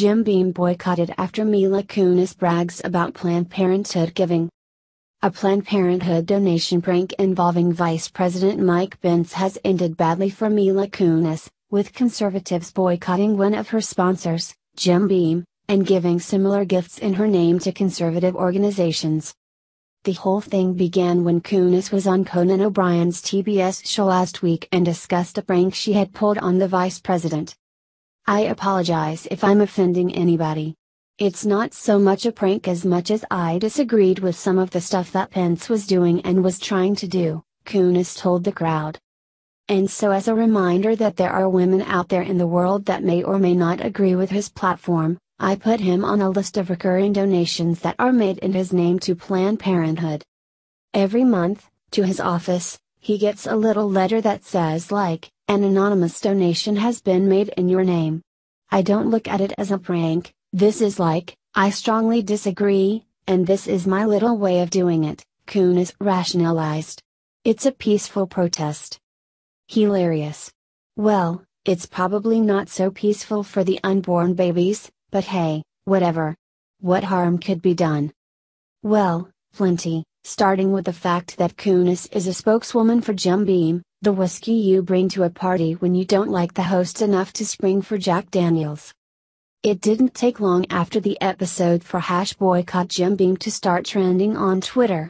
Jim Beam boycotted after Mila Kunis brags about Planned Parenthood giving. A Planned Parenthood donation prank involving Vice President Mike Pence has ended badly for Mila Kunis, with conservatives boycotting one of her sponsors, Jim Beam, and giving similar gifts in her name to conservative organizations. The whole thing began when Kunis was on Conan O'Brien's TBS show last week and discussed a prank she had pulled on the vice president. "I apologize if I'm offending anybody. It's not so much a prank as much as I disagreed with some of the stuff that Pence was doing and was trying to do," Kunis told the crowd. "And so, as a reminder that there are women out there in the world that may or may not agree with his platform, I put him on a list of recurring donations that are made in his name to Planned Parenthood. Every month, to his office, he gets a little letter that says an anonymous donation has been made in your name. I don't look at it as a prank, this is I strongly disagree, and this is my little way of doing it," Kunis rationalized. "It's a peaceful protest." Hilarious. Well, it's probably not so peaceful for the unborn babies, but hey, whatever. What harm could be done? Well, plenty, starting with the fact that Kunis is a spokeswoman for Jim Beam, the whiskey you bring to a party when you don't like the host enough to spring for Jack Daniels. It didn't take long after the episode for #boycott Jim Beam to start trending on Twitter.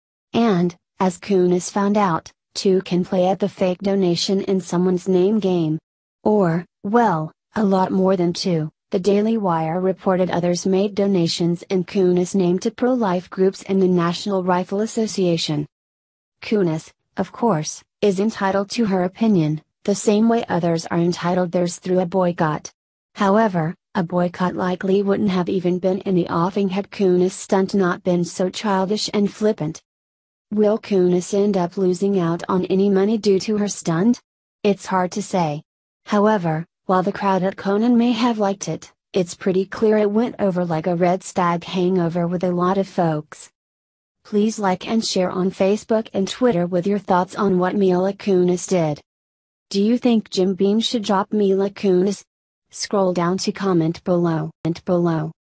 And, as Kunis found out, two can play at the fake donation in someone's name game. Or, well, a lot more than two. The Daily Wire reported others made donations in Kunis' name to pro-life groups and the National Rifle Association. Kunis, of course, is entitled to her opinion, the same way others are entitled theirs through a boycott. However, a boycott likely wouldn't have even been in the offing had Kunis' stunt not been so childish and flippant. Will Kunis end up losing out on any money due to her stunt? It's hard to say. However, while the crowd at Conan may have liked it, it's pretty clear it went over like a red stag hangover with a lot of folks. Please like and share on Facebook and Twitter with your thoughts on what Mila Kunis did. Do you think Jim Beam should drop Mila Kunis? Scroll down to comment below.